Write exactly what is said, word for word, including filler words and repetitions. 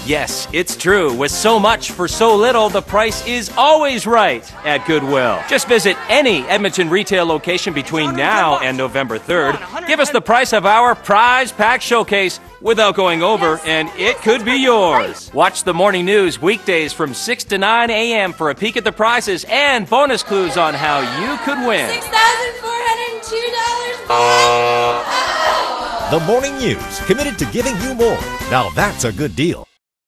Yes, it's true. With so much for so little, the price is always right at Goodwill. Just visit any Edmonton retail location between now and November third. Give us the price of our prize pack showcase without going over, and it could be yours. Watch the morning news weekdays from six to nine a m for a peek at the prizes and bonus clues on how you could win. six thousand four hundred two dollars. The Morning News, committed to giving you more. Now that's a good deal.